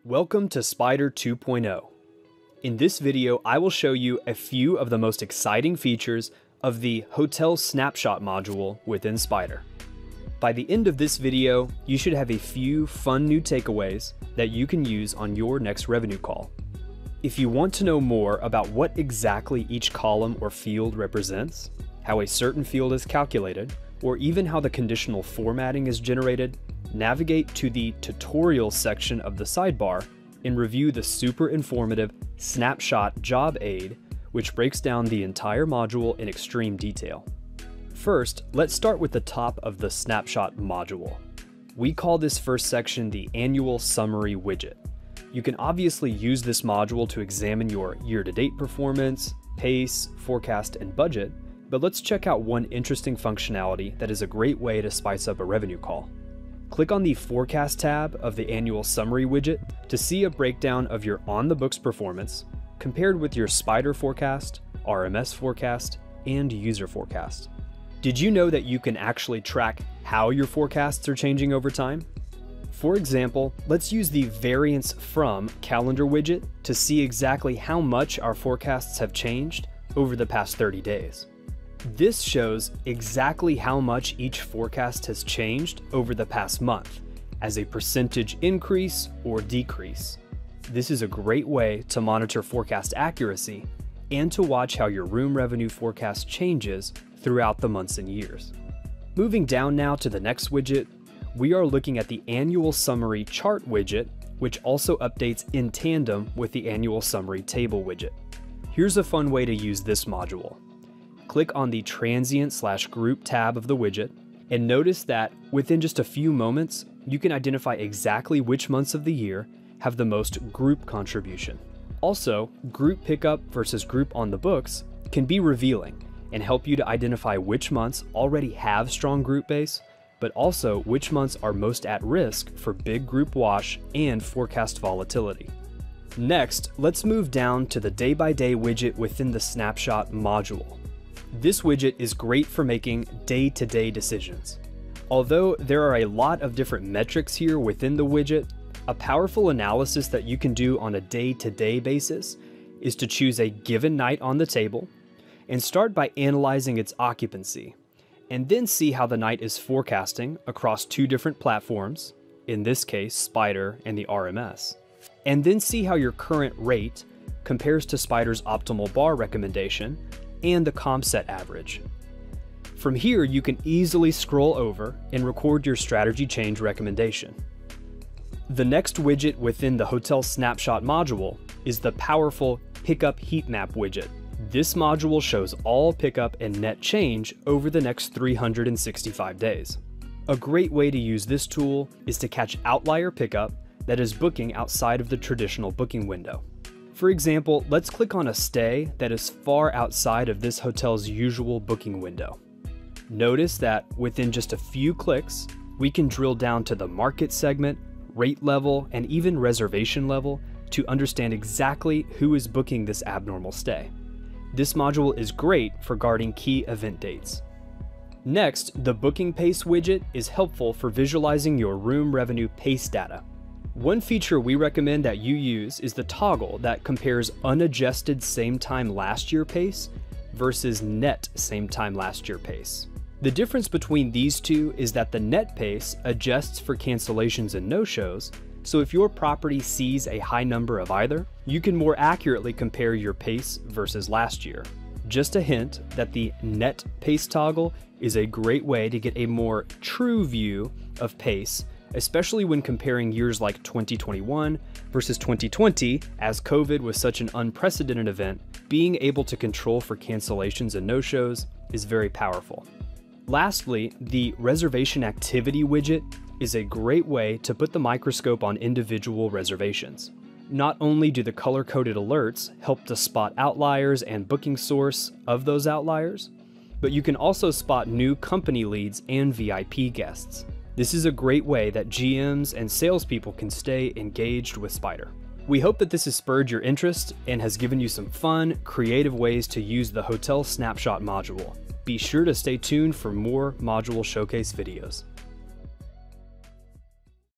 Welcome to Spyder 2.0. In this video, I will show you a few of the most exciting features of the Hotel Snapshot module within Spyder. By the end of this video, you should have a few fun new takeaways that you can use on your next revenue call. If you want to know more about what exactly each column or field represents, how a certain field is calculated, or even how the conditional formatting is generated, navigate to the tutorial section of the sidebar and review the super informative Snapshot Job Aid, which breaks down the entire module in extreme detail. First, let's start with the top of the Snapshot module. We call this first section the Annual Summary widget. You can obviously use this module to examine your year-to-date performance, pace, forecast, and budget, but let's check out one interesting functionality that is a great way to spice up a revenue call. Click on the Forecast tab of the Annual Summary widget to see a breakdown of your on-the-books performance compared with your Spyder forecast, RMS forecast, and user forecast. Did you know that you can actually track how your forecasts are changing over time? For example, let's use the Variance From Calendar widget to see exactly how much our forecasts have changed over the past 30 days. This shows exactly how much each forecast has changed over the past month, as a percentage increase or decrease. This is a great way to monitor forecast accuracy and to watch how your room revenue forecast changes throughout the months and years. Moving down now to the next widget, we are looking at the Annual Summary Chart widget, which also updates in tandem with the Annual Summary Table widget. Here's a fun way to use this module. Click on the Transient/Group tab of the widget, and notice that within just a few moments, you can identify exactly which months of the year have the most group contribution. Also, group pickup versus group on the books can be revealing and help you to identify which months already have strong group base, but also which months are most at risk for big group wash and forecast volatility. Next, let's move down to the Day-by-Day widget within the Snapshot module. This widget is great for making day-to-day decisions. Although there are a lot of different metrics here within the widget, a powerful analysis that you can do on a day-to-day basis is to choose a given night on the table and start by analyzing its occupancy, and then see how the night is forecasting across two different platforms, in this case Spyder and the RMS, and then see how your current rate compares to Spyder's optimal bar recommendation and the CompSet average. From here, you can easily scroll over and record your strategy change recommendation. The next widget within the Hotel Snapshot module is the powerful Pickup Heat Map widget. This module shows all pickup and net change over the next 365 days. A great way to use this tool is to catch outlier pickup that is booking outside of the traditional booking window. For example, let's click on a stay that is far outside of this hotel's usual booking window. Notice that within just a few clicks, we can drill down to the market segment, rate level, and even reservation level to understand exactly who is booking this abnormal stay. This module is great for guarding key event dates. Next, the Booking Pace widget is helpful for visualizing your room revenue pace data. One feature we recommend that you use is the toggle that compares unadjusted same time last year pace versus net same time last year pace. The difference between these two is that the net pace adjusts for cancellations and no-shows, so if your property sees a high number of either, you can more accurately compare your pace versus last year. Just a hint that the net pace toggle is a great way to get a more true view of pace, especially when comparing years like 2021 versus 2020, as COVID was such an unprecedented event. Being able to control for cancellations and no-shows is very powerful. Lastly, the Reservation Activity widget is a great way to put the microscope on individual reservations. Not only do the color-coded alerts help to spot outliers and booking source of those outliers, but you can also spot new company leads and VIP guests. This is a great way that GMs and salespeople can stay engaged with Spyder. We hope that this has spurred your interest and has given you some fun, creative ways to use the Hotel Snapshot module. Be sure to stay tuned for more module showcase videos.